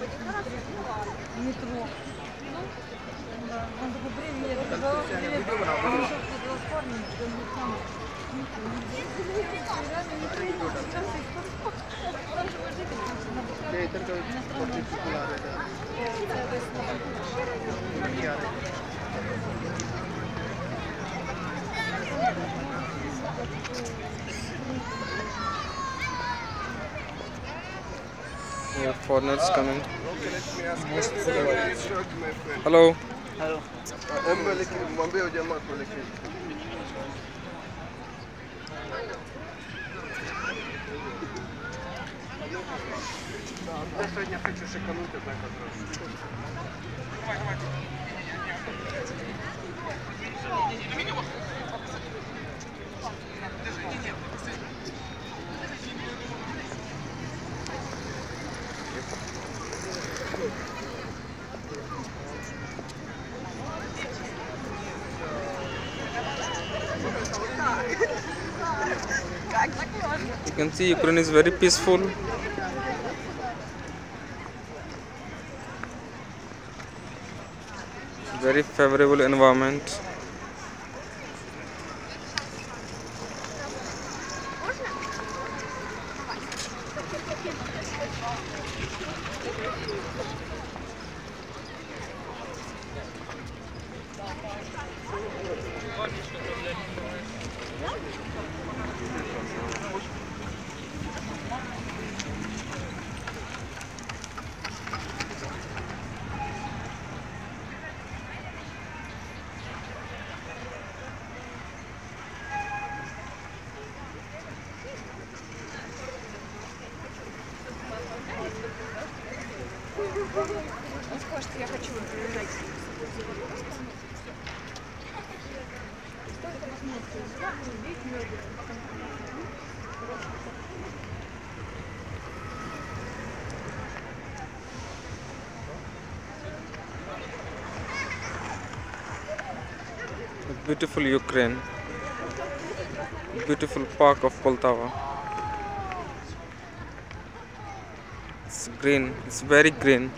метро. Да, он такой, привет, привет, он шел в парня, yeah, foreigners coming. Hello. Hello. Я сегодня хочу шикануть так одразу. You can see Ukraine is very peaceful. Very favorable environment. Он скажет, я хочу убежать. Beautiful Ukraine. Beautiful park of Poltava. It's green. It's very green.